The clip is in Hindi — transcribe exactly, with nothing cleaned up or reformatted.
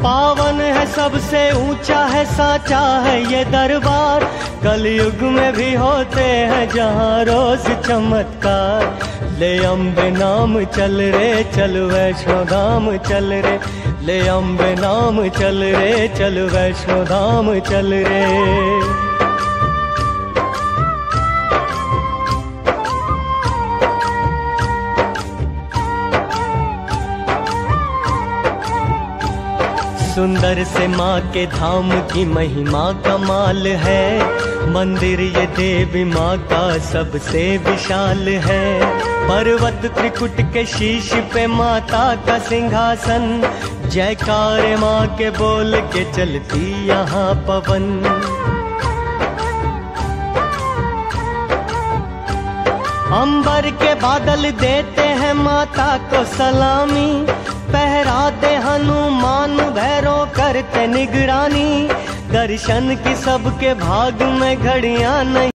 पावन है सबसे ऊंचा है साचा है ये दरबार। कलयुग में भी होते हैं जहाँ रोज चमत्कार। ले अम्बे नाम चल रे चल वैष्णो धाम चल रे, ले अम्बे नाम चल रे चल वैष्णो धाम चल रे। सुंदर से माँ के धाम की महिमा कमाल है। मंदिर ये देवी माँ का सबसे विशाल है। पर्वत त्रिकुट के शीश पे माता का सिंहासन। जयकार माँ के बोल के चलती यहाँ पवन। अंबर के बादल देते हैं माता को सलामी। पहराते हनुमान भैरव करते निगरानी। दर्शन की सबके भाग में घड़ियां नहीं।